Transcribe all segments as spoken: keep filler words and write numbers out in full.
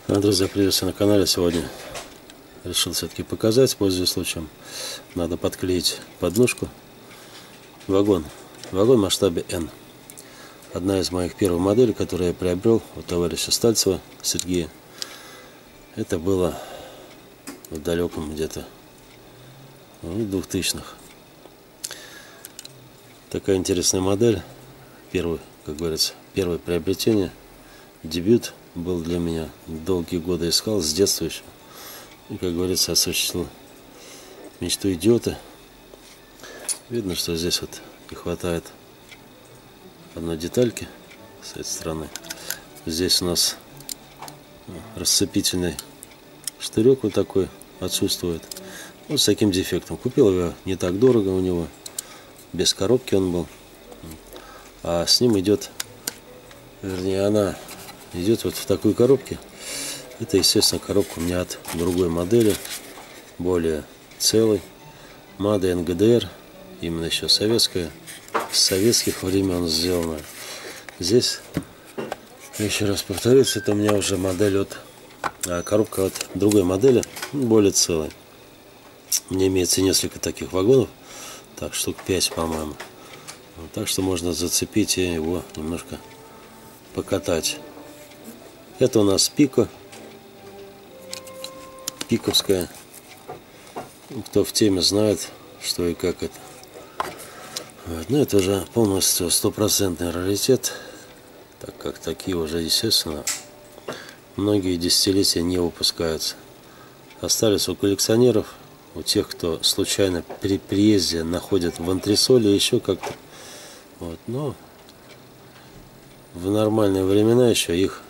Друзья, приветствую на канале. Сегодня решил все-таки показать, пользуясь случаем. Надо подклеить подножку. Вагон. Вагон в масштабе N. Одна из моих первых моделей, которую я приобрел у товарища Стальцева Сергея. Это было в далеком где-то ну, двухтысячных. Такая интересная модель. Первый, как говорится, первое приобретение. Дебют был для меня. Долгие годы искал, с детства еще. И, как говорится, осуществил мечту идиота. Видно, что здесь вот не хватает одной детальки с этой стороны. Здесь у нас расцепительный штырек вот такой отсутствует. Вот с таким дефектом. Купил его не так дорого у него. Без коробки он был. А с ним идет, вернее, она идет вот в такой коробке. Это, естественно, коробка у меня от другой модели, более целой. Мада эн гэ дэ эр, именно еще советская, с советских времен сделана. Здесь, еще раз повторюсь, это у меня уже модель от, а коробка от другой модели, более целая. У меня имеется несколько таких вагонов, так, штук пять, по-моему. Так что можно зацепить и его немножко покатать. Это у нас пика. Пиковская. Кто в теме знает, что и как это. Вот. Ну, это уже полностью стопроцентный раритет. Так как такие уже, естественно, многие десятилетия не выпускаются. Остались у коллекционеров, у тех, кто случайно при приезде находит в антресоле еще как-то. Вот. Но в нормальные времена еще их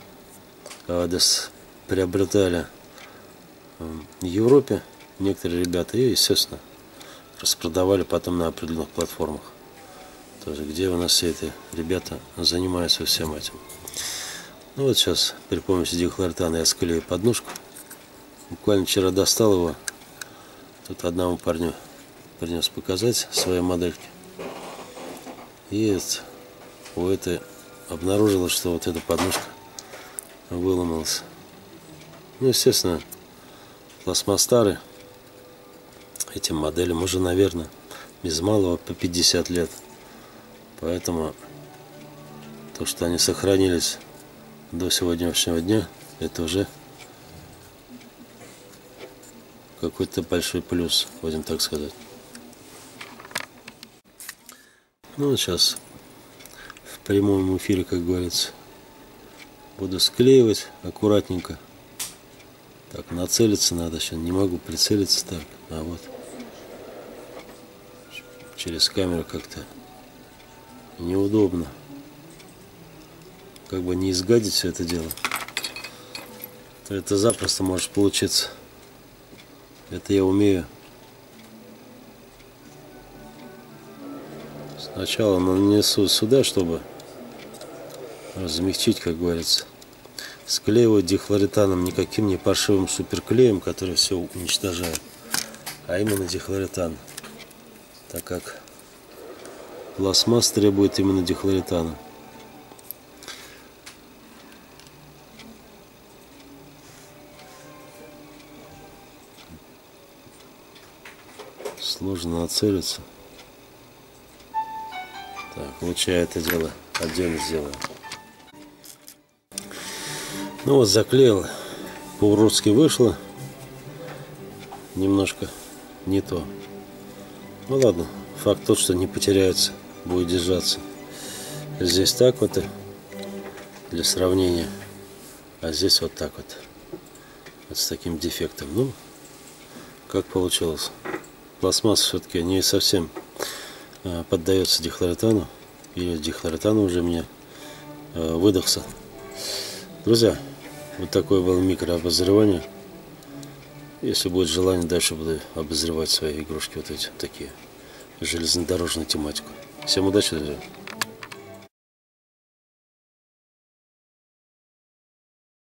приобретали в Европе некоторые ребята и, естественно, распродавали потом на определенных платформах. Тоже, где у нас все эти ребята занимаются всем этим. Ну вот сейчас при помощи дихлоретана я склею подножку. Буквально вчера достал его. Тут одному парню принес показать свои модельки. И вот у этой обнаружилось, что вот эта подножка выломалась. Ну, естественно, пластмасс старый. Этим моделям уже, наверное, без малого по пятьдесят лет. Поэтому то, что они сохранились до сегодняшнего дня, это уже какой-то большой плюс, будем так сказать. Ну, сейчас в прямом эфире, как говорится, буду склеивать аккуратненько. Так, нацелиться надо, сейчас не могу прицелиться так, а вот через камеру как-то неудобно. Как бы не изгадить все это дело. Это запросто может получиться. Это я умею. Сначала нанесу сюда, чтобы размягчить, как говорится. Склеиваю дихлоретаном, никаким не паршивым суперклеем, который все уничтожает, а именно дихлоретан, так как пластмасс требует именно дихлоретана. Сложно нацелиться. Так, лучше я это дело отдельно сделаю. Ну вот, заклеил, по-уродски вышло, немножко не то. Ну ладно, факт тот, что не потеряется, будет держаться. Здесь так вот, для сравнения, а здесь вот так вот, вот с таким дефектом. Ну, как получилось. Пластмасс все-таки не совсем а, поддается дихлоретану, или дихлоретан уже мне а, выдохся. Друзья, вот такое было микрообозревание. Если будет желание, дальше буду обозревать свои игрушки, вот эти такие, железнодорожную тематику. Всем удачи, друзья!